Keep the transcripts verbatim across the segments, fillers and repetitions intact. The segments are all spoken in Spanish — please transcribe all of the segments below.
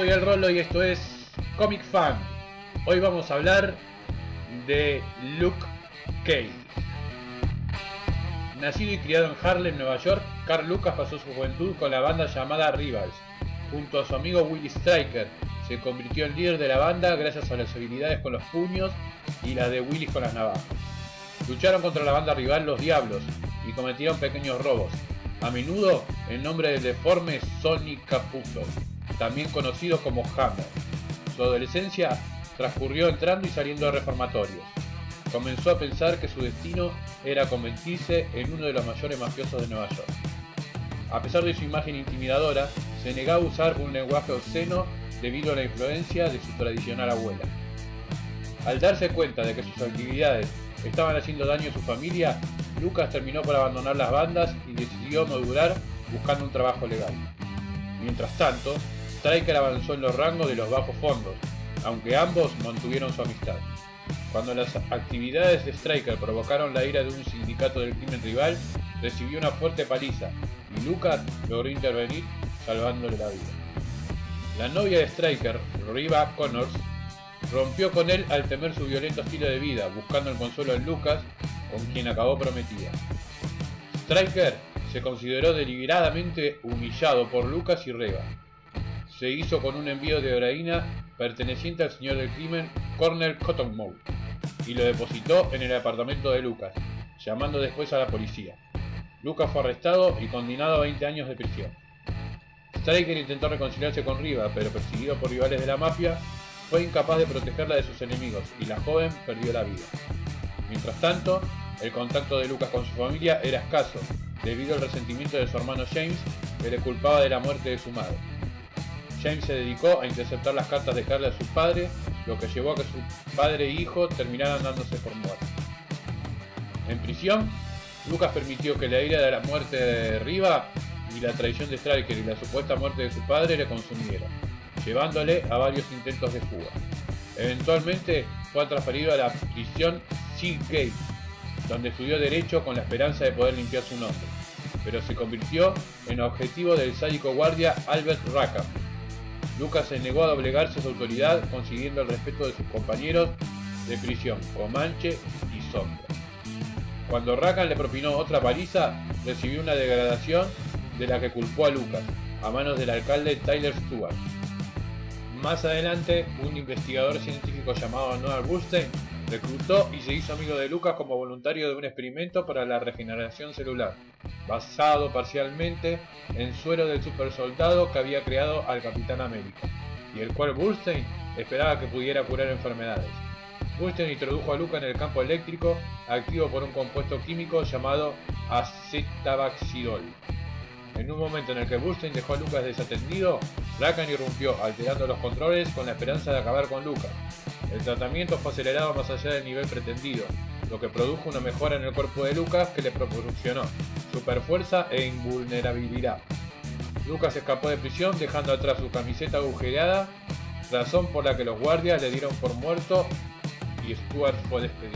soy el Rolo y esto es Comic Fan. Hoy vamos a hablar de Luke Cage. Nacido y criado en Harlem, Nueva York, Carl Lucas pasó su juventud con la banda llamada Rivals. Junto a su amigo Willie Stryker, se convirtió en líder de la banda gracias a las habilidades con los puños y las de Willie con las navajas. Lucharon contra la banda rival Los Diablos y cometieron pequeños robos, a menudo en nombre del deforme Sonny Caputo, también conocido como Hammer. Su adolescencia transcurrió entrando y saliendo de reformatorios. Comenzó a pensar que su destino era convertirse en uno de los mayores mafiosos de Nueva York. A pesar de su imagen intimidadora, se negaba a usar un lenguaje obsceno debido a la influencia de su tradicional abuela. Al darse cuenta de que sus actividades estaban haciendo daño a su familia, Lucas terminó por abandonar las bandas y decidió madurar buscando un trabajo legal. Mientras tanto, Stryker avanzó en los rangos de los bajos fondos, aunque ambos mantuvieron su amistad. Cuando las actividades de Stryker provocaron la ira de un sindicato del crimen rival, recibió una fuerte paliza y Lucas logró intervenir salvándole la vida. La novia de Stryker, Riva Connors, rompió con él al temer su violento estilo de vida, buscando el consuelo en Lucas, con quien acabó prometida. Stryker se consideró deliberadamente humillado por Lucas y Riva. Se hizo con un envío de heroína perteneciente al señor del crimen Cornell Cottonmouth y lo depositó en el apartamento de Lucas, llamando después a la policía. Lucas fue arrestado y condenado a veinte años de prisión. Stryker intentó reconciliarse con Riva, pero perseguido por rivales de la mafia, fue incapaz de protegerla de sus enemigos y la joven perdió la vida. Mientras tanto, el contacto de Lucas con su familia era escaso, debido al resentimiento de su hermano James, que le culpaba de la muerte de su madre. James se dedicó a interceptar las cartas de Carly a su padre, lo que llevó a que su padre e hijo terminaran dándose por muertos. En prisión, Lucas permitió que la ira de la muerte de Riva y la traición de Stryker y la supuesta muerte de su padre le consumieron, llevándole a varios intentos de fuga. Eventualmente fue transferido a la prisión Seagate, donde estudió Derecho con la esperanza de poder limpiar su nombre, pero se convirtió en objetivo del sádico guardia Albert Rackham. Lucas se negó a doblegarse a su autoridad, consiguiendo el respeto de sus compañeros de prisión, Comanche y Sombra. Cuando Rackham le propinó otra paliza, recibió una degradación de la que culpó a Lucas, a manos del alcalde Tyler Stewart. Más adelante, un investigador científico llamado Noah Burstein reclutó y se hizo amigo de Lucas como voluntario de un experimento para la regeneración celular, basado parcialmente en suero del supersoldado que había creado al Capitán América, y el cual Burstein esperaba que pudiera curar enfermedades. Burstein introdujo a Lucas en el campo eléctrico, activo por un compuesto químico llamado acetabaxidol. En un momento en el que Burstein dejó a Lucas desatendido, Rackham irrumpió, alterando los controles con la esperanza de acabar con Lucas. El tratamiento fue acelerado más allá del nivel pretendido, lo que produjo una mejora en el cuerpo de Lucas que le proporcionó superfuerza e invulnerabilidad. Lucas escapó de prisión dejando atrás su camiseta agujereada, razón por la que los guardias le dieron por muerto y Stewart fue despedido.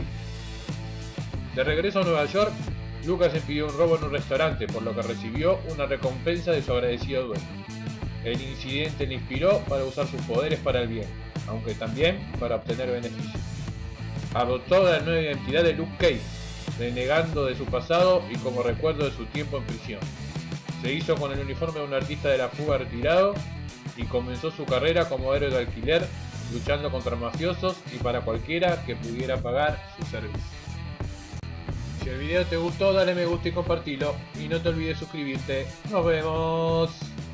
De regreso a Nueva York, Lucas impidió un robo en un restaurante, por lo que recibió una recompensa de su agradecido dueño. El incidente le inspiró para usar sus poderes para el bien, aunque también para obtener beneficios. Adoptó la nueva identidad de Luke Cage, renegando de su pasado y como recuerdo de su tiempo en prisión. Se hizo con el uniforme de un artista de la fuga retirado y comenzó su carrera como héroe de alquiler, luchando contra mafiosos y para cualquiera que pudiera pagar su servicio. Si el video te gustó, dale me gusta y compartilo, y no te olvides suscribirte. ¡Nos vemos!